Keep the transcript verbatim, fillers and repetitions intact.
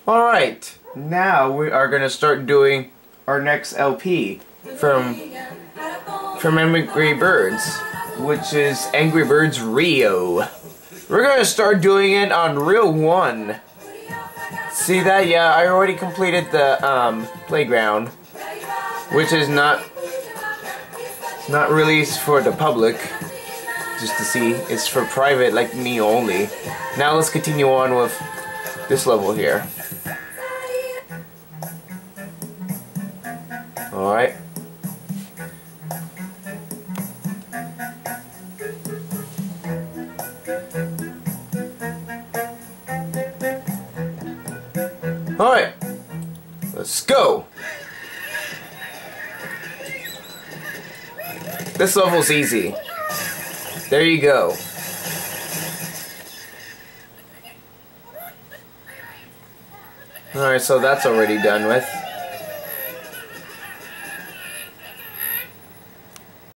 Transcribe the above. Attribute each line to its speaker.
Speaker 1: Alright, now we are going to start doing our next L P from from Angry Birds, which is Angry Birds Rio. We're going to start doing it on Reel one. See that? Yeah, I already completed the um, playground, which is not not released for the public, just to see. It's for private, like me only. Now let's continue on with this level here. Alright. Alright. Let's go. This level's easy. There you go. Alright, so that's already done with.